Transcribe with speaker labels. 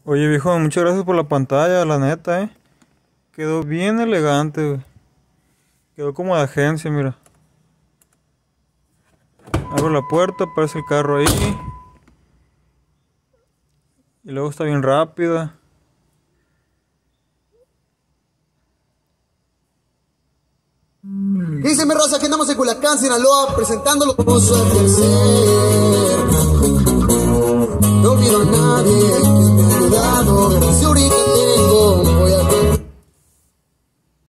Speaker 1: Oye, viejo, muchas gracias por la pantalla, la neta, eh. Quedó bien elegante, güey. Quedó como de agencia, mira. Abro la puerta, aparece el carro ahí. Y luego está bien rápida.
Speaker 2: Dice mi raza que andamos en Culiacán, Sinaloa, presentándolo como su ejercer. No olvido a nadie.